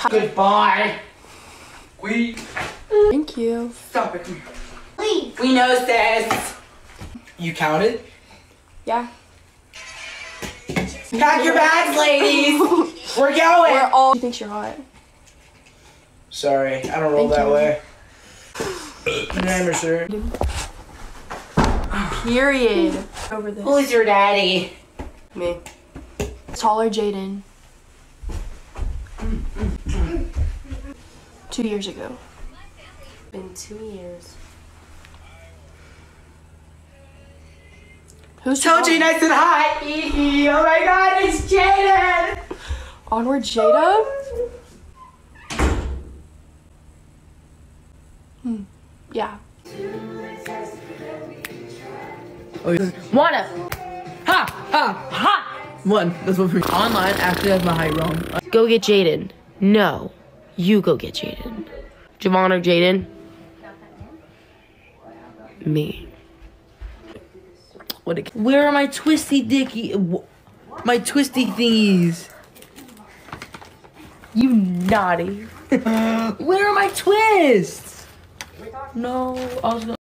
Goodbye. Thank you. Stop it. Leave. We know, sis. You counted? Yeah. Pack your bags, ladies. We're going. We're all. She thinks you're hot. Sorry, I don't roll that way. Never, sir. Period. Over this. Who's your daddy? Me. Taller Jaden. 2 years ago. Been 2 years. Who's told you nice and hot? Oh my God, it's Jaden. Onward, Jada. Yeah. Wanna. Ha! One. That's what for me. Online actually has my height wrong. Go get Jaden. No. You go get Jaden. Javon or Jaden? Me. Where are my twisty dicky? My twisty thingies? You naughty. Where are my twists? No, I was gonna.